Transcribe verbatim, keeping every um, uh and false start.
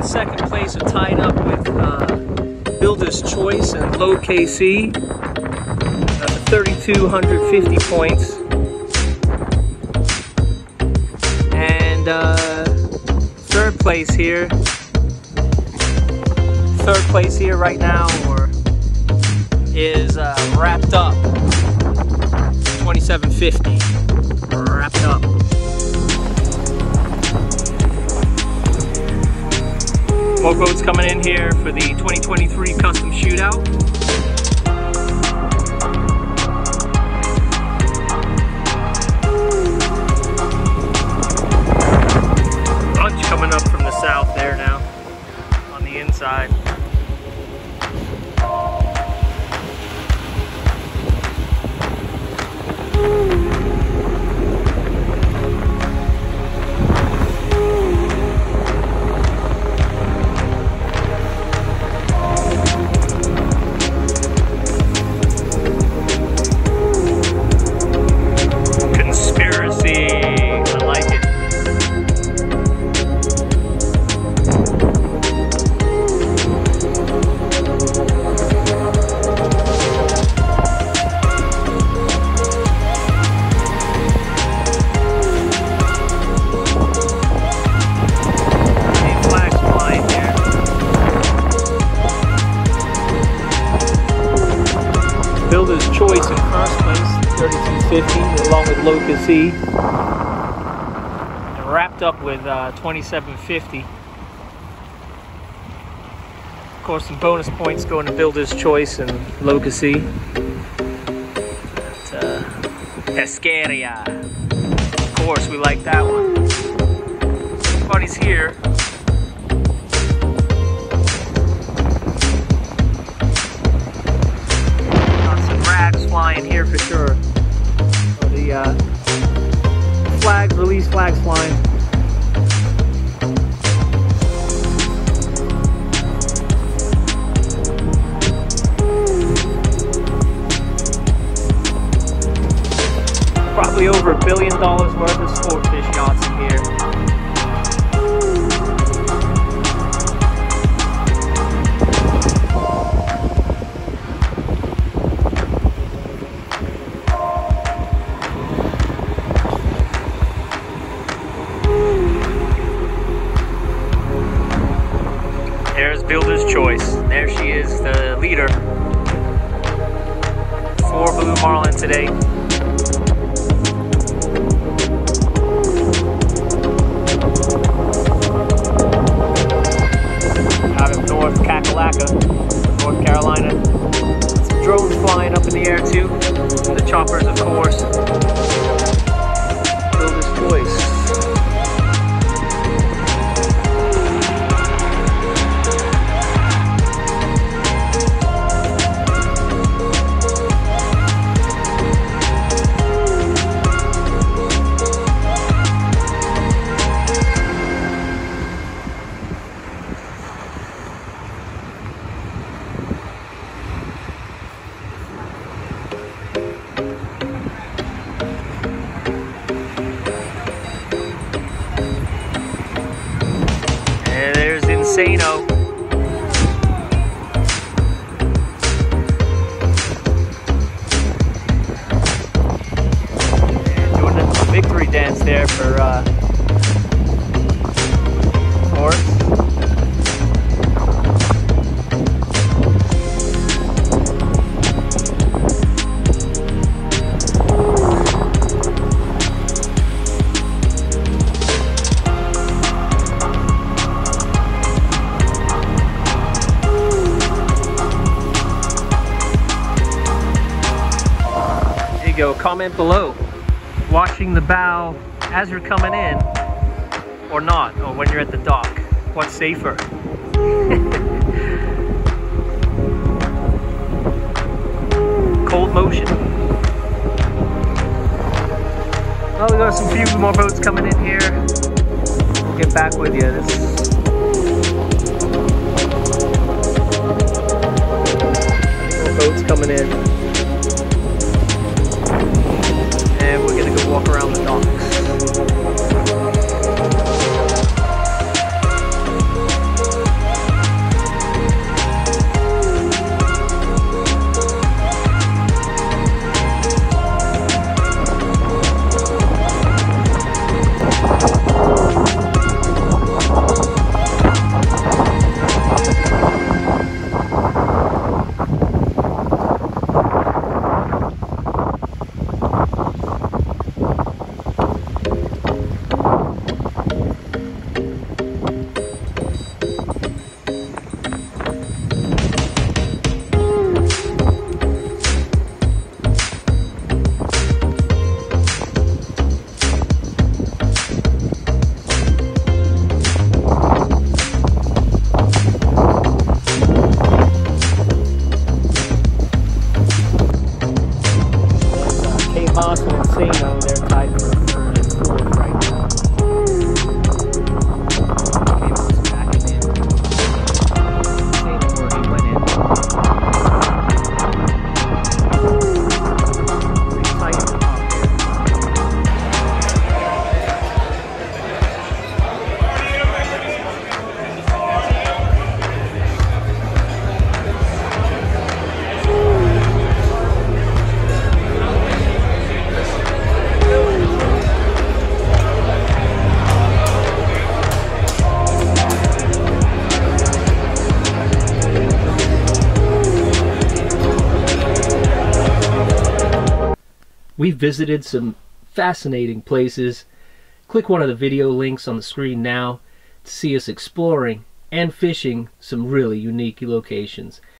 second place are tied up with uh, Builder's Choice and Low K C. Uh, thirty-two fifty points. And uh, third place here. Third place here right now or is uh, Wrapped Up. twenty-seven fifty. Wrapped Up. More boats coming in here for the twenty twenty-three Custom Shootout. Bunch coming up from the south there now on the inside. Builder's Choice in first place, thirty-two fifty, along with Low K C. And Wrapped Up with uh, twenty-seven fifty. Of course, some bonus points going to Builder's Choice and Low K C. At, uh, Pesqueria. Of course, we like that one. Everybody's here. Flying here for sure. So the uh, flags, release flags flying. Probably over a billion dollars worth of Sportfish yachts in here. There's Builder's Choice. There she is, the leader. For Blue Marlin today. Out of North Kakalaka, North Carolina. Some drones flying up in the air too. And the choppers, of course. Builder's Choice. Insano. And doing a victory dance there for uh, Forrest. Go comment below, watching the bow as you're coming in or not, or when you're at the dock, what's safer? Cold motion. Well, we got some few more boats coming in here. We'll get back with you. This more boats coming in. And we're gonna go walk around the docks. We visited some fascinating places. Click one of the video links on the screen now to see us exploring and fishing some really unique locations.